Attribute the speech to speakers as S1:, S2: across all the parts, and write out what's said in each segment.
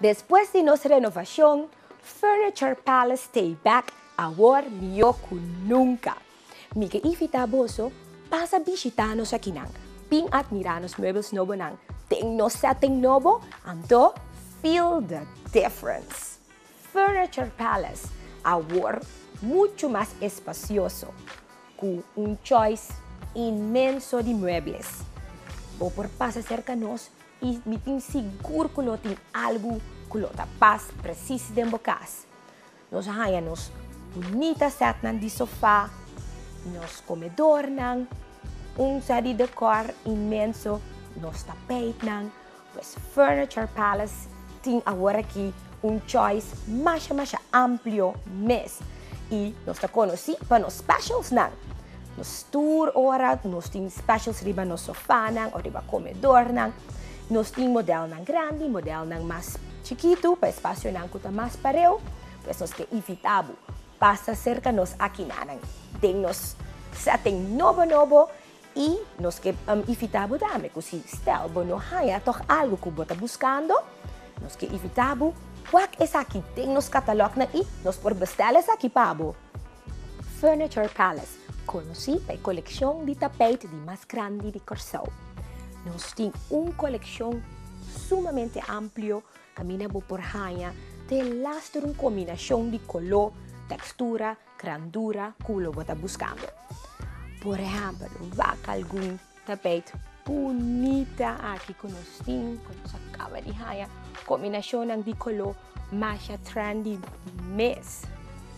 S1: Después de nuestra renovación, Furniture Palace stay back ahora melhor que nunca. Miga invita boso pasa visitarnos aqui nang, ping admirar nos muebles novo nang, tem no setting novo, ando feel the difference. Furniture Palace ahora mucho más espacioso, con un choice inmenso de muebles. Vou por passa cerca nós e me tem seguro que não tem algo que não tá paz preciso dentro da casa. Nós arranhamos bonita set de sofá, nos comedor nang, set de decor imenso, nos tapete nang, pues Furniture Palace tem agora aqui choice mais amplio mes e nós tá conheci para nos specials nang. Nos tour ora, nos tem specials riba no sofá nang, o riba comedor nang. Nos tem modelo nang grande, modelo nang mais chiquito, para espaço nang kuta mais pareu. Pues nos que evitabo passa cerca nos aqui nang. Tem nos setting novo e nos que evitabo dame, que stel bono haya toch algo que bota buscando, nos que evitabo quak es aqui, tem nos catalog na e nos por bestelas aqui pabo. Furniture Palace conheci a coleção de tapete de mais grande de Corsão. Nós temos uma coleção sumamente ampla, camina por raia, de lastre uma combinação de color, textura, grandura, que você está buscando. Por exemplo, vai algum tapete bonita aqui que nós temos, que nós acaba de raia, combinação de color mais trendy mesmo.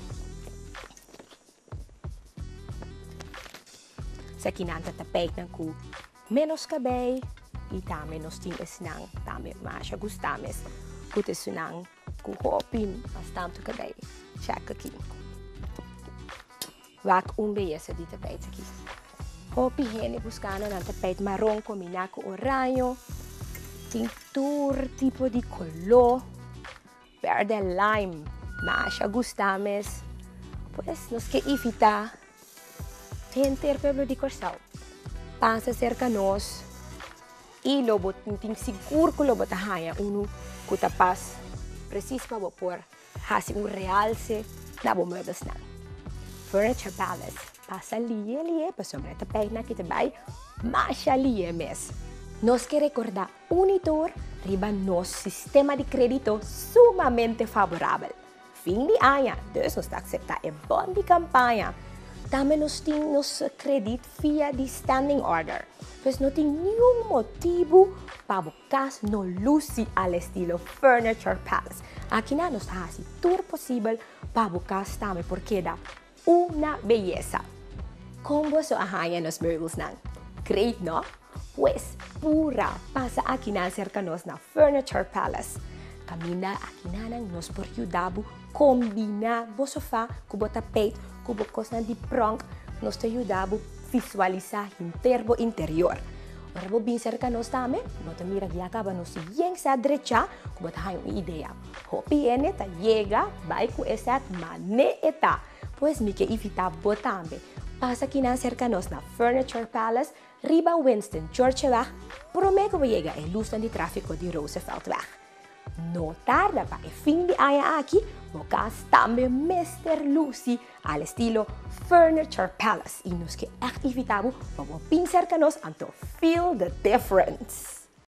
S1: Sa kinanta tapete ng ku menos cabay e também nós temos nang também mais gustames kuta sunang ku hopin bastante cabay. Check aqui. Wat beleza de tapete aqui. Hopi hene buscando ng tapete marrom combinado com orange. Tem todo tipo de color. Verde lime. Mais gustames. Pues nos que evitar gente pueblo de Corsão passa cerca nós e lobo tem seguro que lobo tahaya que tá paz preciso para por fazer realce na muebles na Furniture Palace passa ali para sobre tapete na que também mais ali mes nós que recordar unitor riba nos sistema de crédito sumamente favorável fim de ano dus nós aceitar é bom de campanha. Também nós temos crédito via de standing order. Pois não tem nenhum motivo para o caso não luce ao estilo Furniture Palace. Aqui nós fazemos tudo possível para o caso também, porque dá uma beleza. Como você arranha nos muebles não? Great, não? Pois pura passa aqui na cerca nós na Furniture Palace. Camina aqui na nós por ajudar combinar o sofá com o tapete, com o coisa de pronto, nos te ajudamos a visualizar o interior. Ora, vou bem cerca nós também, você mira que acaba nos seguir à direita, que você tem uma ideia. Hopi ene ta chega, vai com essa maneta, pois me que evitar também. Passa aqui na cerca nós na Furniture Palace, riba Winston Churchill, prometo que chega a luz de tráfego de Rooseveltweg. No tarda para el fin de año aquí, vocas también Mr. Lucy al estilo Furniture Palace y nos que echt evitamos para pensar que nos anto feel the difference.